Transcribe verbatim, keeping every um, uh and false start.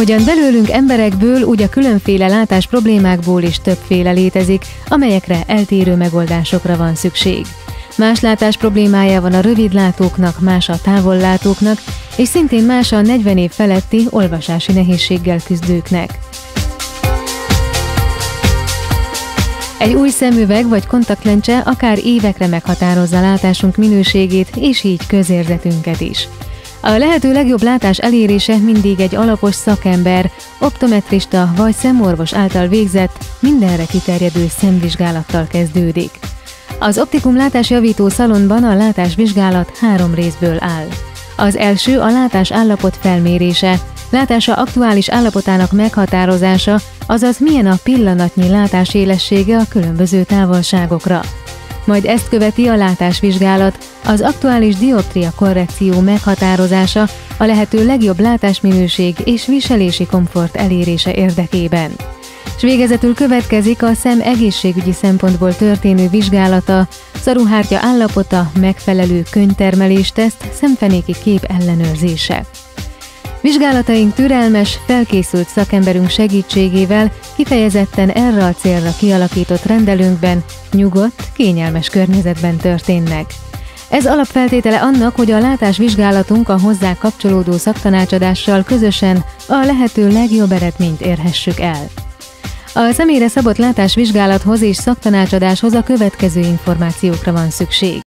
Ahogyan belőlünk emberekből, úgy a különféle látás problémákból is többféle létezik, amelyekre eltérő megoldásokra van szükség. Más látás problémája van a rövidlátóknak, más a távollátóknak, és szintén más a negyven év feletti olvasási nehézséggel küzdőknek. Egy új szemüveg vagy kontaktlencse akár évekre meghatározza látásunk minőségét, és így közérzetünket is. A lehető legjobb látás elérése mindig egy alapos szakember, optometrista vagy szemorvos által végzett, mindenre kiterjedő szemvizsgálattal kezdődik. Az Optikum látásjavító szalonban a látásvizsgálat három részből áll. Az első a látás állapot felmérése, látása aktuális állapotának meghatározása, azaz milyen a pillanatnyi látásélessége a különböző távolságokra. Majd ezt követi a látásvizsgálat, az aktuális dioptria korrekció meghatározása a lehető legjobb látásminőség és viselési komfort elérése érdekében. S végezetül következik a szem egészségügyi szempontból történő vizsgálata, szaruhártya állapota, megfelelő könyvtermelés-teszt, szemfenéki kép ellenőrzése. Vizsgálataink türelmes, felkészült szakemberünk segítségével kifejezetten erre a célra kialakított rendelőnkben, nyugodt, kényelmes környezetben történnek. Ez alapfeltétele annak, hogy a látásvizsgálatunk a hozzá kapcsolódó szaktanácsadással közösen a lehető legjobb eredményt érhessük el. A személyre szabott látásvizsgálathoz és szaktanácsadáshoz a következő információkra van szükség.